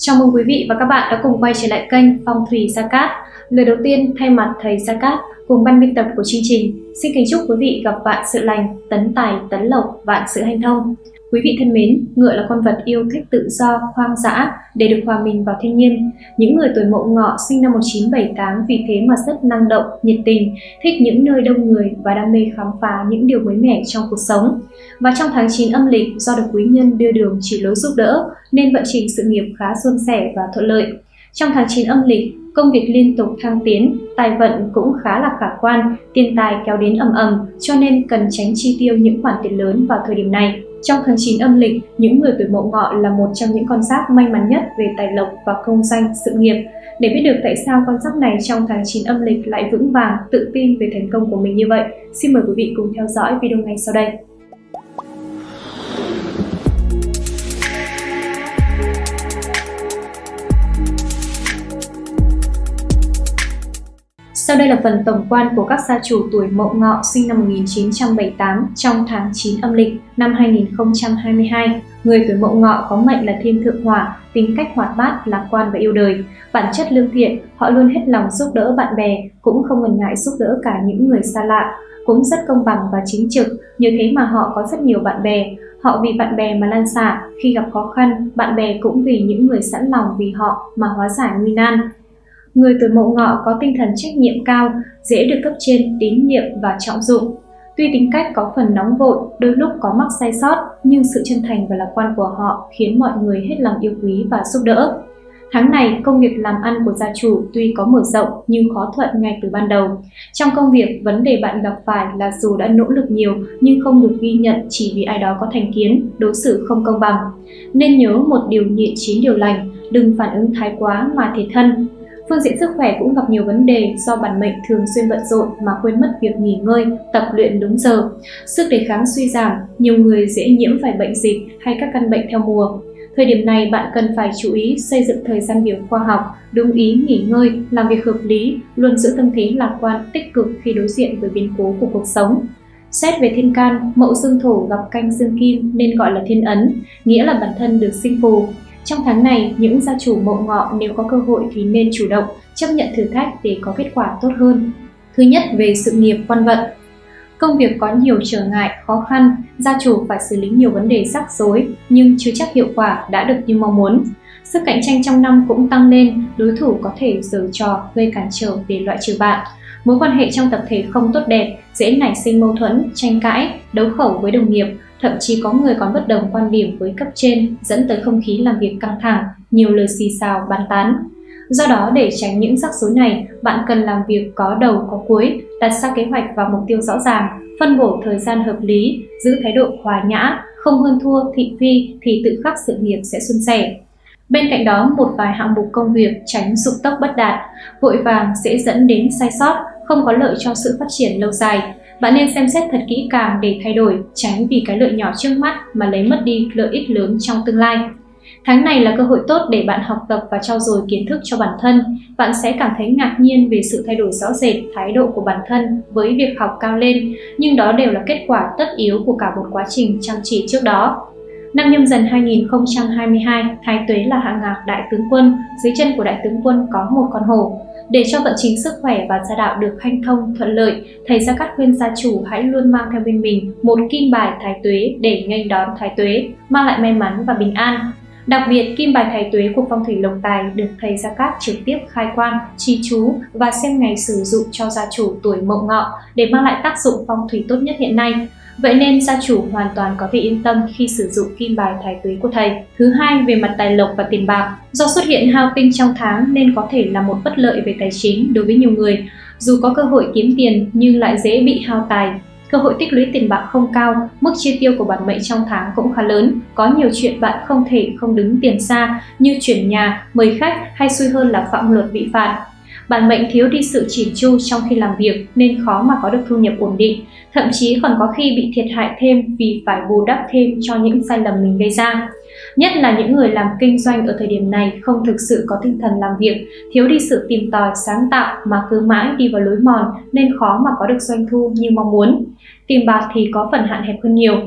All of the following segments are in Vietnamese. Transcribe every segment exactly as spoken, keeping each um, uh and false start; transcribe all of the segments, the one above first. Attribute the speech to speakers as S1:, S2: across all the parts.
S1: Chào mừng quý vị và các bạn đã cùng quay trở lại kênh Phong thủy Gia Cát. Lời đầu tiên, thay mặt thầy Gia Cát cùng ban biên tập của chương trình, xin kính chúc quý vị gặp vạn sự lành, tấn tài, tấn lộc, vạn sự hanh thông. Quý vị thân mến, ngựa là con vật yêu thích tự do, hoang dã để được hòa mình vào thiên nhiên. Những người tuổi Mậu Ngọ sinh năm một nghìn chín trăm bảy mươi tám vì thế mà rất năng động, nhiệt tình, thích những nơi đông người và đam mê khám phá những điều mới mẻ trong cuộc sống. Và trong tháng chín âm lịch, do được quý nhân đưa đường chỉ lối giúp đỡ nên vận trình sự nghiệp khá suôn sẻ và thuận lợi. Trong tháng chín âm lịch, công việc liên tục thăng tiến, tài vận cũng khá là khả quan, tiền tài kéo đến ầm ầm, cho nên cần tránh chi tiêu những khoản tiền lớn vào thời điểm này. Trong tháng chín âm lịch, những người tuổi Mậu Ngọ là một trong những con giáp may mắn nhất về tài lộc và công danh, sự nghiệp. Để biết được tại sao con giáp này trong tháng chín âm lịch lại vững vàng, tự tin về thành công của mình như vậy, xin mời quý vị cùng theo dõi video ngay sau đây. Sau đây là phần tổng quan của các gia chủ tuổi Mậu Ngọ sinh năm một nghìn chín trăm bảy mươi tám trong tháng chín âm lịch năm hai nghìn không trăm hai mươi hai. Người tuổi Mậu Ngọ có mệnh là thiên thượng hỏa, tính cách hoạt bát, lạc quan và yêu đời. Bản chất lương thiện, họ luôn hết lòng giúp đỡ bạn bè, cũng không ngần ngại giúp đỡ cả những người xa lạ. Cũng rất công bằng và chính trực, nhờ thế mà họ có rất nhiều bạn bè. Họ vì bạn bè mà lan xả, khi gặp khó khăn, bạn bè cũng vì những người sẵn lòng vì họ mà hóa giải nguy nan. Người tuổi Mậu Ngọ có tinh thần trách nhiệm cao, dễ được cấp trên tín nhiệm và trọng dụng. Tuy tính cách có phần nóng vội, đôi lúc có mắc sai sót, nhưng sự chân thành và lạc quan của họ khiến mọi người hết lòng yêu quý và giúp đỡ. Tháng này, công việc làm ăn của gia chủ tuy có mở rộng nhưng khó thuận ngay từ ban đầu. Trong công việc, vấn đề bạn gặp phải là dù đã nỗ lực nhiều nhưng không được ghi nhận chỉ vì ai đó có thành kiến, đối xử không công bằng. Nên nhớ một điều nhịn chín điều lành, đừng phản ứng thái quá mà thiệt thân. Phương diện sức khỏe cũng gặp nhiều vấn đề do bản mệnh thường xuyên bận rộn mà quên mất việc nghỉ ngơi, tập luyện đúng giờ. Sức đề kháng suy giảm, nhiều người dễ nhiễm phải bệnh dịch hay các căn bệnh theo mùa. Thời điểm này bạn cần phải chú ý xây dựng thời gian biểu khoa học, đúng ý nghỉ ngơi, làm việc hợp lý, luôn giữ tâm thế lạc quan, tích cực khi đối diện với biến cố của cuộc sống. Xét về thiên can, Mậu Dương Thổ gặp canh Dương Kim nên gọi là thiên ấn, nghĩa là bản thân được sinh phù. Trong tháng này, những gia chủ Mậu Ngọ nếu có cơ hội thì nên chủ động, chấp nhận thử thách để có kết quả tốt hơn. Thứ nhất, về sự nghiệp quan vận. Công việc có nhiều trở ngại, khó khăn, gia chủ phải xử lý nhiều vấn đề rắc rối, nhưng chưa chắc hiệu quả đã được như mong muốn. Sức cạnh tranh trong năm cũng tăng lên, đối thủ có thể giở trò gây cản trở để loại trừ bạn. Mối quan hệ trong tập thể không tốt đẹp, dễ nảy sinh mâu thuẫn, tranh cãi, đấu khẩu với đồng nghiệp, thậm chí có người còn bất đồng quan điểm với cấp trên, dẫn tới không khí làm việc căng thẳng, nhiều lời xì xào, bàn tán. Do đó, để tránh những rắc rối này, bạn cần làm việc có đầu có cuối, đặt ra kế hoạch và mục tiêu rõ ràng, phân bổ thời gian hợp lý, giữ thái độ hòa nhã, không hơn thua, thị phi thì tự khắc sự nghiệp sẽ suôn sẻ. Bên cạnh đó, một vài hạng mục công việc tránh dục tốc bất đạt, vội vàng dễ dẫn đến sai sót, không có lợi cho sự phát triển lâu dài. Bạn nên xem xét thật kỹ càng để thay đổi, tránh vì cái lợi nhỏ trước mắt mà lấy mất đi lợi ích lớn trong tương lai. Tháng này là cơ hội tốt để bạn học tập và trau dồi kiến thức cho bản thân. Bạn sẽ cảm thấy ngạc nhiên về sự thay đổi rõ rệt thái độ của bản thân với việc học cao lên, nhưng đó đều là kết quả tất yếu của cả một quá trình chăm chỉ trước đó. Năm Nhâm Dần hai nghìn không trăm hai mươi hai, Thái Tuế là hạ ngạc đại tướng quân, dưới chân của đại tướng quân có một con hổ. Để cho vận trình sức khỏe và gia đạo được hanh thông, thuận lợi, thầy Gia Cát khuyên gia chủ hãy luôn mang theo bên mình một kim bài Thái Tuế để nghênh đón Thái Tuế, mang lại may mắn và bình an. Đặc biệt, kim bài Thái Tuế của phong thủy lộc tài được thầy Gia Cát trực tiếp khai quang, chi chú và xem ngày sử dụng cho gia chủ tuổi Mậu Ngọ để mang lại tác dụng phong thủy tốt nhất hiện nay. Vậy nên gia chủ hoàn toàn có thể yên tâm khi sử dụng kim bài Thái Tuế của thầy. Thứ hai, về mặt tài lộc và tiền bạc. Do xuất hiện hao tinh trong tháng nên có thể là một bất lợi về tài chính đối với nhiều người. Dù có cơ hội kiếm tiền nhưng lại dễ bị hao tài. Cơ hội tích lũy tiền bạc không cao, mức chi tiêu của bản mệnh trong tháng cũng khá lớn. Có nhiều chuyện bạn không thể không đứng tiền xa như chuyển nhà, mời khách hay xui hơn là phạm luật bị phạt. Bản mệnh thiếu đi sự chỉn chu trong khi làm việc nên khó mà có được thu nhập ổn định, thậm chí còn có khi bị thiệt hại thêm vì phải bù đắp thêm cho những sai lầm mình gây ra. Nhất là những người làm kinh doanh ở thời điểm này không thực sự có tinh thần làm việc, thiếu đi sự tìm tòi sáng tạo mà cứ mãi đi vào lối mòn nên khó mà có được doanh thu như mong muốn. Tiền bạc thì có phần hạn hẹp hơn nhiều.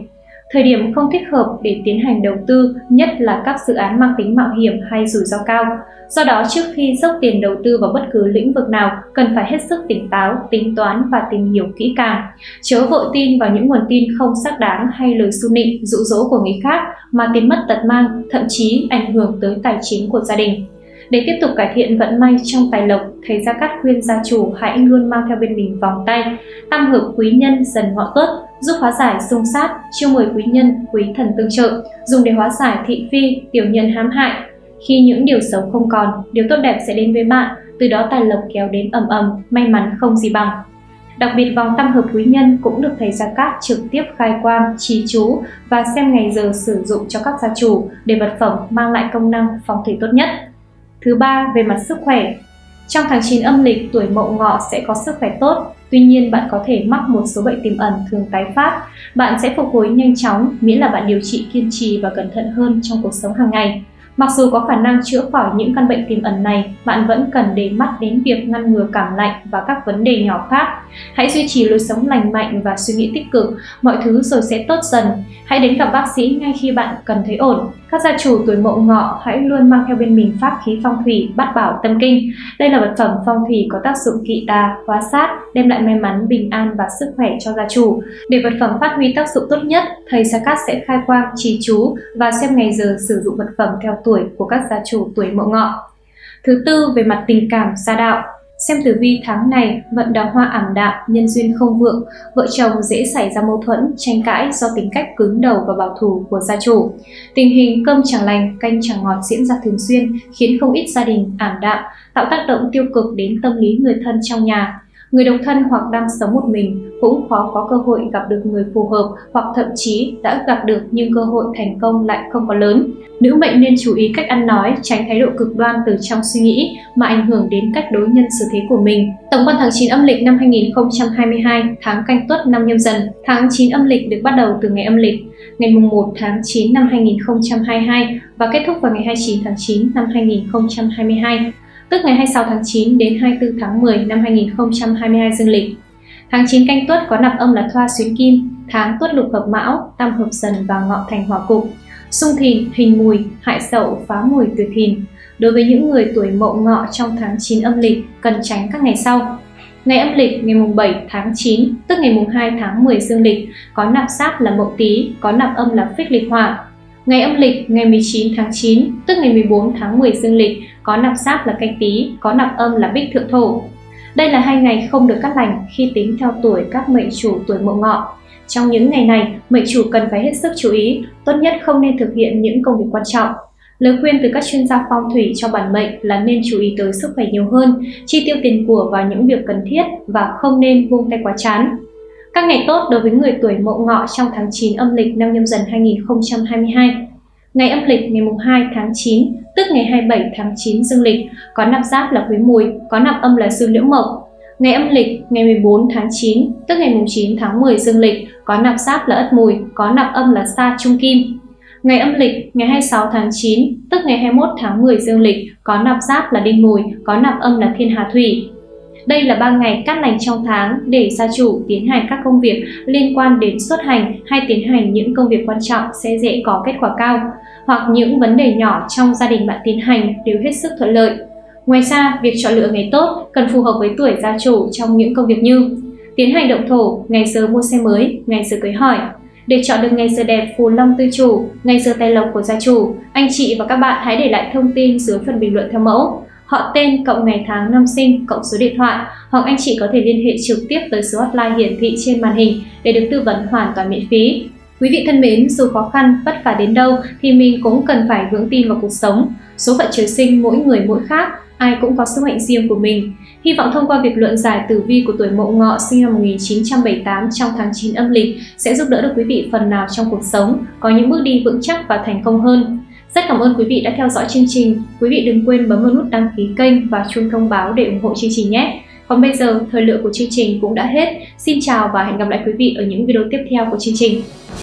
S1: Thời điểm không thích hợp để tiến hành đầu tư, nhất là các dự án mang tính mạo hiểm hay rủi ro cao. Do đó, trước khi dốc tiền đầu tư vào bất cứ lĩnh vực nào, cần phải hết sức tỉnh táo, tính toán và tìm hiểu kỹ càng. Chớ vội tin vào những nguồn tin không xác đáng hay lời xu nịnh, dụ dỗ của người khác mà tiền mất tật mang, thậm chí ảnh hưởng tới tài chính của gia đình. Để tiếp tục cải thiện vận may trong tài lộc, thầy Gia Cát khuyên gia chủ hãy luôn mang theo bên mình vòng tay tam hợp quý nhân dần ngọ tuất, giúp hóa giải xung sát, chiêu mời quý nhân, quý thần tương trợ, dùng để hóa giải thị phi, tiểu nhân hãm hại. Khi những điều xấu không còn, điều tốt đẹp sẽ đến với bạn, từ đó tài lộc kéo đến ầm ầm, may mắn không gì bằng. Đặc biệt vòng tam hợp quý nhân cũng được thầy Gia Cát trực tiếp khai quang, trì chú và xem ngày giờ sử dụng cho các gia chủ để vật phẩm mang lại công năng phong thủy tốt nhất. Thứ ba, về mặt sức khỏe. Trong tháng chín âm lịch, tuổi Mậu Ngọ sẽ có sức khỏe tốt. Tuy nhiên, bạn có thể mắc một số bệnh tiềm ẩn thường tái phát. Bạn sẽ phục hồi nhanh chóng miễn là bạn điều trị kiên trì và cẩn thận hơn trong cuộc sống hàng ngày. Mặc dù có khả năng chữa khỏi những căn bệnh tiềm ẩn này, bạn vẫn cần để mắt đến việc ngăn ngừa cảm lạnh và các vấn đề nhỏ khác. Hãy duy trì lối sống lành mạnh và suy nghĩ tích cực, mọi thứ rồi sẽ tốt dần. Hãy đến gặp bác sĩ ngay khi bạn cần thấy ổn. Các gia chủ tuổi Mậu Ngọ hãy luôn mang theo bên mình pháp khí phong thủy Bát Bảo Tâm Kinh. Đây là vật phẩm phong thủy có tác dụng kỵ tà, hóa sát, đem lại may mắn, bình an và sức khỏe cho gia chủ. Để vật phẩm phát huy tác dụng tốt nhất, thầy Gia Cát sẽ khai quang, trì chú và xem ngày giờ sử dụng vật phẩm theo tuổi của các gia chủ tuổi Mậu Ngọ. Thứ tư, về mặt tình cảm gia đạo. Xem tử vi tháng này, vận đào hoa ảm đạm, nhân duyên không vượng, vợ chồng dễ xảy ra mâu thuẫn, tranh cãi do tính cách cứng đầu và bảo thủ của gia chủ. Tình hình cơm chẳng lành, canh chẳng ngọt diễn ra thường xuyên, khiến không ít gia đình ảm đạm, tạo tác động tiêu cực đến tâm lý người thân trong nhà. Người độc thân hoặc đang sống một mình cũng khó có cơ hội gặp được người phù hợp, hoặc thậm chí đã gặp được nhưng cơ hội thành công lại không có lớn. Nữ mệnh nên chú ý cách ăn nói, tránh thái độ cực đoan từ trong suy nghĩ mà ảnh hưởng đến cách đối nhân xử thế của mình. Tổng quan tháng chín âm lịch năm hai nghìn không trăm hai mươi hai, tháng Canh Tuất năm Nhâm Dần. Tháng chín âm lịch được bắt đầu từ ngày âm lịch ngày mùng một tháng chín năm hai nghìn không trăm hai mươi hai và kết thúc vào ngày hai mươi chín tháng chín năm hai nghìn không trăm hai mươi hai. Tức ngày hai mươi sáu tháng chín đến hai mươi tư tháng mười năm hai nghìn không trăm hai mươi hai dương lịch. Tháng chín Canh Tuất có nạp âm là Thoa xuyến kim, tháng Tuất lục hợp Mão, tam hợp Dần và Ngọ thành hỏa cục. Xung Thìn, hình Mùi, hại Sậu, phá Mùi, tuổi Thìn. Đối với những người tuổi Mậu Ngọ trong tháng chín âm lịch, cần tránh các ngày sau. Ngày âm lịch ngày mùng bảy tháng chín, tức ngày mùng hai tháng mười dương lịch, có nạp sát là Mậu Tý, có nạp âm là Phích lịch hỏa. Ngày âm lịch ngày mười chín tháng chín, tức ngày mười bốn tháng mười dương lịch, có nạp sát là Canh Tý, có nạp âm là Bích thượng thổ. Đây là hai ngày không được cát lành khi tính theo tuổi các mệnh chủ tuổi Mậu Ngọ. Trong những ngày này, mệnh chủ cần phải hết sức chú ý, tốt nhất không nên thực hiện những công việc quan trọng. Lời khuyên từ các chuyên gia phong thủy cho bản mệnh là nên chú ý tới sức khỏe nhiều hơn, chi tiêu tiền của vào những việc cần thiết và không nên vung tay quá chán. Các ngày tốt đối với người tuổi Mậu Ngọ trong tháng chín âm lịch năm Nhâm Dần hai nghìn không trăm hai mươi hai. Ngày âm lịch ngày mùng hai tháng chín, tức ngày hai mươi bảy tháng chín dương lịch, có nạp giáp là Quý Mùi, có nạp âm là Dương Liễu Mộc. Ngày âm lịch ngày mười bốn tháng chín, tức ngày mùng chín tháng mười dương lịch, có nạp giáp là Ất Mùi, có nạp âm là Sa Trung Kim. Ngày âm lịch ngày hai mươi sáu tháng chín, tức ngày hai mươi mốt tháng mười dương lịch, có nạp giáp là Đinh Mùi, có nạp âm là Thiên Hà Thủy. Đây là ba ngày cát lành trong tháng để gia chủ tiến hành các công việc liên quan đến xuất hành hay tiến hành những công việc quan trọng sẽ dễ có kết quả cao, hoặc những vấn đề nhỏ trong gia đình bạn tiến hành đều hết sức thuận lợi. Ngoài ra, việc chọn lựa ngày tốt cần phù hợp với tuổi gia chủ trong những công việc như tiến hành động thổ, ngày giờ mua xe mới, ngày giờ cưới hỏi. Để chọn được ngày giờ đẹp phù long tư chủ, ngày giờ tài lộc của gia chủ, anh chị và các bạn hãy để lại thông tin dưới phần bình luận theo mẫu: họ tên cộng ngày tháng năm sinh cộng số điện thoại, hoặc anh chị có thể liên hệ trực tiếp tới số hotline hiển thị trên màn hình để được tư vấn hoàn toàn miễn phí. Quý vị thân mến, dù khó khăn, vất vả đến đâu thì mình cũng cần phải vững tin vào cuộc sống. Số phận trời sinh mỗi người mỗi khác, ai cũng có sức mạnh riêng của mình. Hy vọng thông qua việc luận giải tử vi của tuổi Mậu Ngọ sinh năm một nghìn chín trăm bảy mươi tám trong tháng chín âm lịch sẽ giúp đỡ được quý vị phần nào trong cuộc sống, có những bước đi vững chắc và thành công hơn. Rất cảm ơn quý vị đã theo dõi chương trình. Quý vị đừng quên bấm vào nút đăng ký kênh và chuông thông báo để ủng hộ chương trình nhé. Còn bây giờ, thời lượng của chương trình cũng đã hết. Xin chào và hẹn gặp lại quý vị ở những video tiếp theo của chương trình.